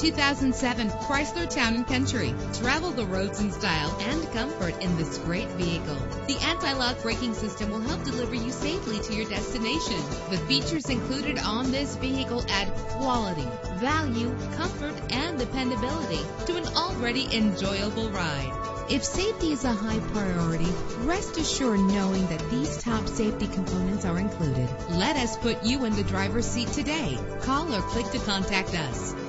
2007 Chrysler Town & Country. Travel the roads in style and comfort in this great vehicle. The anti-lock braking system will help deliver you safely to your destination. The features included on this vehicle add quality, value, comfort, and dependability to an already enjoyable ride. If safety is a high priority, rest assured knowing that these top safety components are included. Let us put you in the driver's seat today. Call or click to contact us.